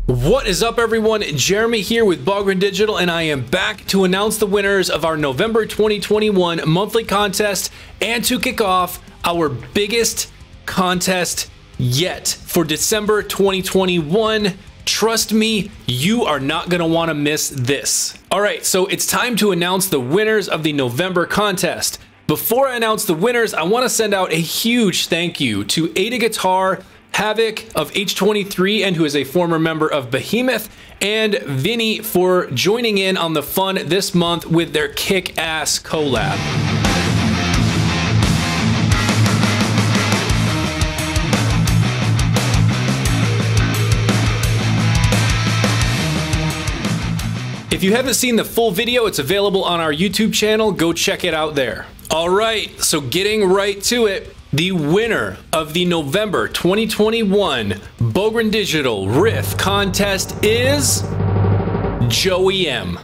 What is up, everyone? Jeremy here with Bogren Digital, and I am back to announce the winners of our November 2021 monthly contest and to kick off our biggest contest yet for December 2021. Trust me, you are not going to want to miss this. All right, so it's time to announce the winners of the November contest. Before I announce the winners, I want to send out a huge thank you to Ada Guitar, Havoc of H23, and who is a former member of Behemoth, and Vinny for joining in on the fun this month with their kick-ass collab. If you haven't seen the full video, it's available on our YouTube channel. Go check it out there. All right, so getting right to it. The winner of the November 2021 Bogren Digital Riff contest is Joey M.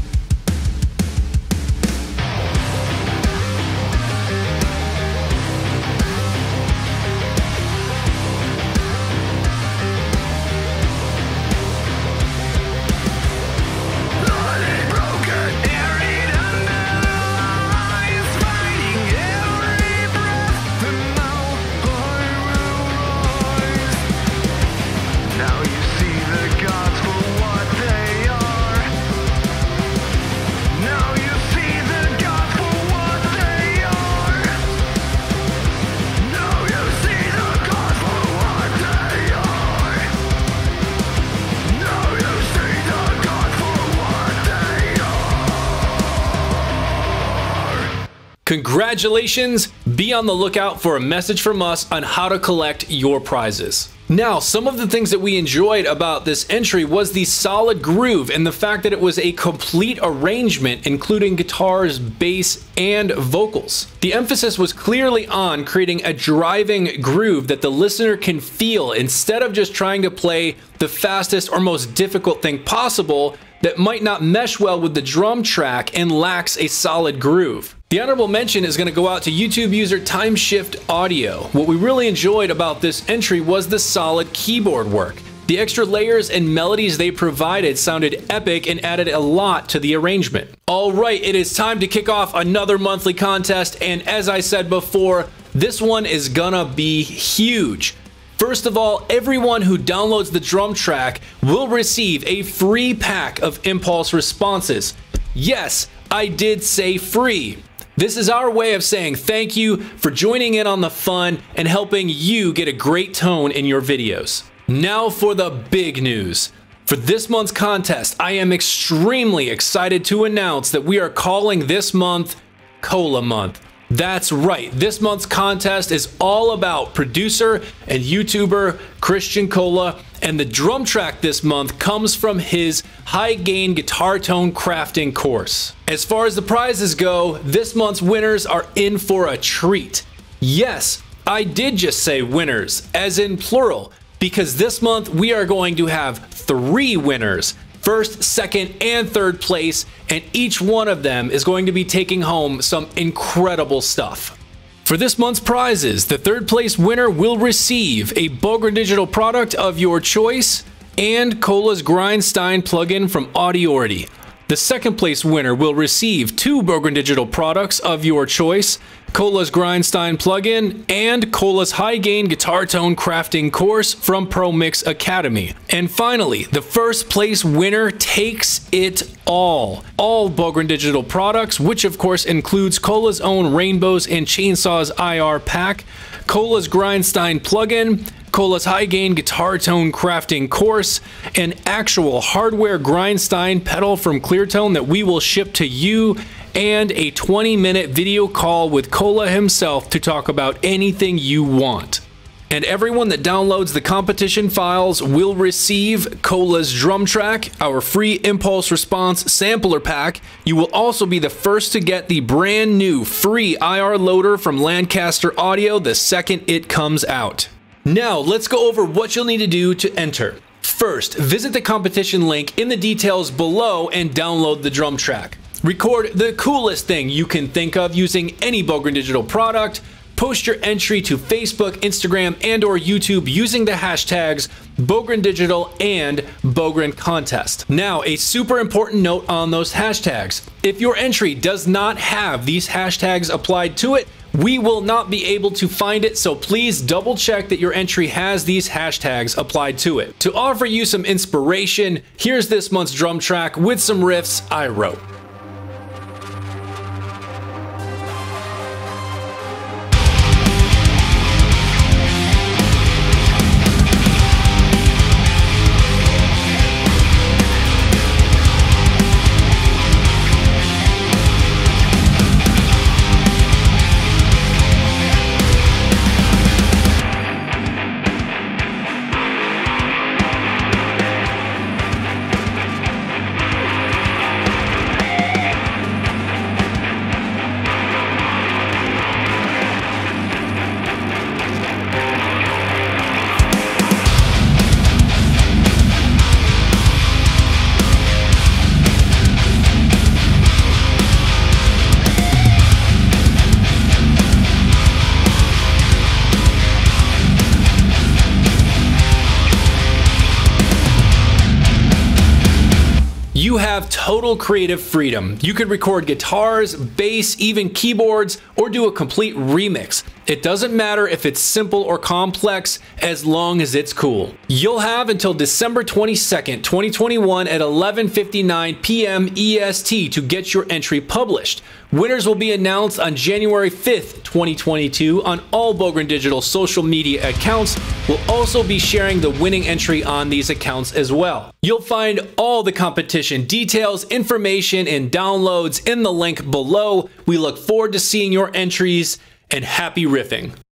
Congratulations! Be on the lookout for a message from us on how to collect your prizes. Now, some of the things that we enjoyed about this entry was the solid groove and the fact that it was a complete arrangement, including guitars, bass, and vocals. The emphasis was clearly on creating a driving groove that the listener can feel instead of just trying to play the fastest or most difficult thing possible that might not mesh well with the drum track and lacks a solid groove. The honorable mention is going to go out to YouTube user Timeshift Audio. What we really enjoyed about this entry was the solid keyboard work. The extra layers and melodies they provided sounded epic and added a lot to the arrangement. All right, it is time to kick off another monthly contest, and as I said before, this one is gonna be huge. First of all, everyone who downloads the drum track will receive a free pack of impulse responses. Yes, I did say free. This is our way of saying thank you for joining in on the fun and helping you get a great tone in your videos. Now for the big news. For this month's contest, I am extremely excited to announce that we are calling this month Cola Month. That's right, this month's contest is all about producer and YouTuber Christian Cola, and the drum track this month comes from his high gain guitar tone crafting course. As far as the prizes go, this month's winners are in for a treat. Yes, I did just say winners, as in plural, because this month we are going to have 3 winners. First, second, and third place, and each one of them is going to be taking home some incredible stuff. For this month's prizes, the third place winner will receive a Bogren Digital product of your choice and Cola's Grindstein plugin from Audiority. The second place winner will receive 2 Bogren Digital products of your choice, Cola's Grindstein plugin, and Cola's High Gain Guitar Tone Crafting course from Pro Mix Academy. And finally, the first place winner takes it all Bogren Digital products, which of course includes Cola's own Rainbows and Chainsaws IR pack, Cola's Grindstein plugin, Cola's High Gain Guitar Tone Crafting course, an actual hardware Grindstein pedal from Cleartone that we will ship to you, and a 20-minute video call with Cola himself to talk about anything you want. And everyone that downloads the competition files will receive Cola's drum track, our free impulse response sampler pack. You will also be the first to get the brand new free IR loader from Lancaster Audio the second it comes out. Now, let's go over what you'll need to do to enter. First, visit the competition link in the details below and download the drum track. Record the coolest thing you can think of using any Bogren Digital product. post your entry to Facebook, Instagram, and or YouTube using the hashtags Bogren Digital and Bogren Contest. Now, a super important note on those hashtags. If your entry does not have these hashtags applied to it, we will not be able to find it, so please double check that your entry has these hashtags applied to it. To offer you some inspiration, here's this month's drum track with some riffs I wrote. You have total creative freedom. You could record guitars, bass, even keyboards, or do a complete remix. It doesn't matter if it's simple or complex, as long as it's cool. You'll have until December 22nd, 2021 at 11:59 p.m. EST to get your entry published. Winners will be announced on January 5th, 2022 on all Bogren Digital social media accounts. We'll also be sharing the winning entry on these accounts as well. You'll find all the competition details, information, and downloads in the link below. We look forward to seeing your entries, and happy riffing.